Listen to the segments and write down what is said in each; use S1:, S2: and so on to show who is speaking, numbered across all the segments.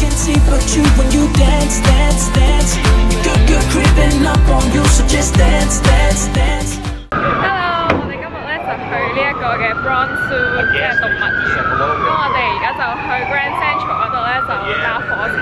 S1: can see but you when you dance, dance, dance. Good, good creeping up on you, so just dance, dance, dance.
S2: Hello， 我哋今日咧就去呢一個嘅 Bronx Zoo 嘅動物園。咁我哋而家就去 Grand Central 嗰度咧就搭火車。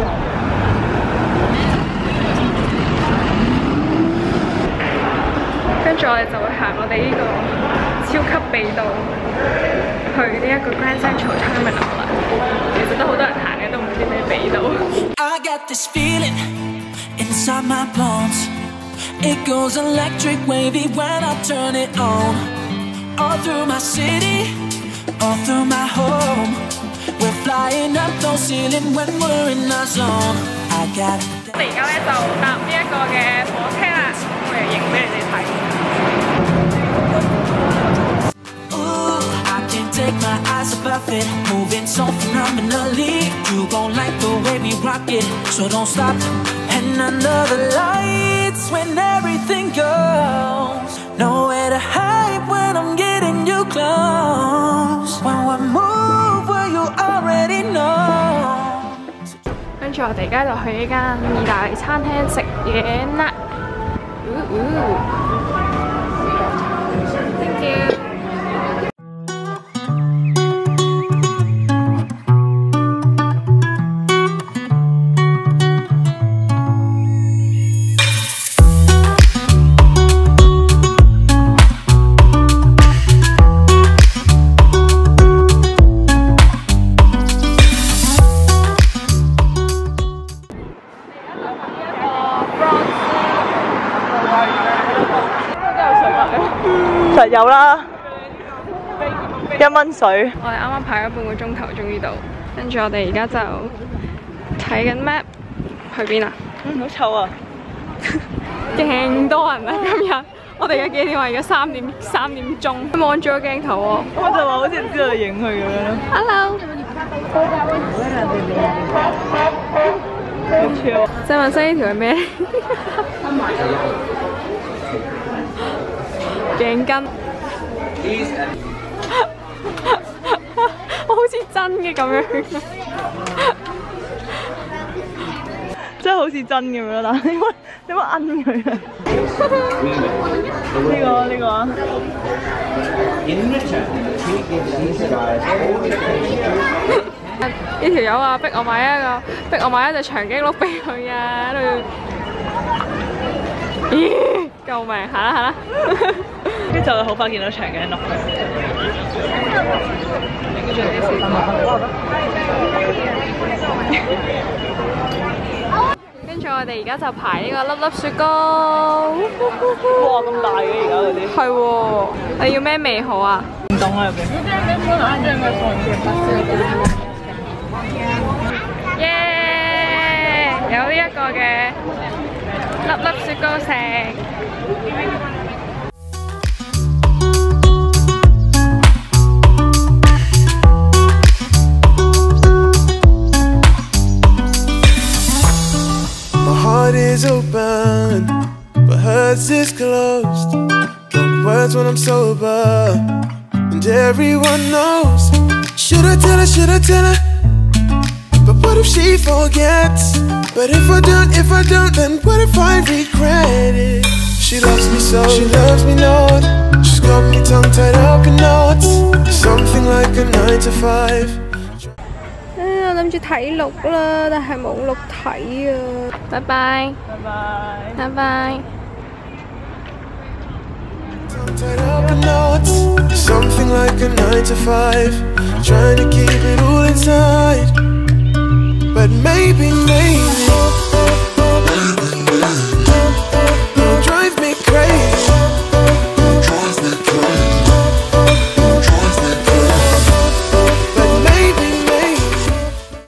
S2: 跟住我哋就會行我哋呢個超級秘道去呢一個 Grand Central Terminal 啦。其實都好多人行嘅，都唔知咩秘道。
S1: I got this feeling inside my bones. It goes electric wavy when I turn it on. All through my city, all through my home. We're flying up the ceiling when we're in our zone. I got.
S2: 我哋而家咧就搭呢一個嘅火車啦，我嚟影俾你哋睇。
S1: Ooh, I can't take my eyes off it, moving so phenomenally. You gon' like the way we rock it, so don't stop. And under the lights, when everything goes, nowhere to hide when I'm getting you close. When we move, well you already know.
S2: 跟住我哋而家就去呢間意大利餐廳食嘢啦。Thank you。
S3: 實有啦，1蚊水。
S2: 我哋啱啱排咗半個鐘頭，終於到。跟住我哋而家就睇緊 map 去邊啊？
S3: 好臭啊！
S2: 勁多人啊！今日我哋而家幾點啊？而家3點鐘。望住個鏡頭喎。
S3: 我就話好似唔知道你影佢咁樣咯。
S2: Hello。
S3: 好超！
S2: 鄭文西呢條係咩？頸巾，我好似真嘅咁樣，
S3: 真係好似真咁樣，但係點解摁佢啊？呢個。
S2: 呢條友啊，逼我買一隻長頸鹿俾佢啊，喺度。咦！救命！行啦！
S3: 跟住就好快見到長頸鹿。
S2: 跟住我哋而家就排呢個粒粒雪糕。
S3: 哇！咁大嘅而家嗰啲。係喎，
S2: 你要咩味好啊？
S3: 唔懂啊入邊。
S2: 耶！有呢一個嘅。粒粒雪糕食。
S4: My heart is open, but hers is closed. Drunk words when I'm sober, and everyone knows. Should I tell her? But what if she forgets? But if I don't, then what if I regret it? She loves me so, she loves me not. She's got me tongue tied up in knots. Something like a 9 to 5.
S2: 我諗住睇鹿啦，但係冇鹿睇啊！拜拜，拜拜。
S4: Tongue tied up in knots. Something like a 9 to 5. Trying to keep it all inside. But maybe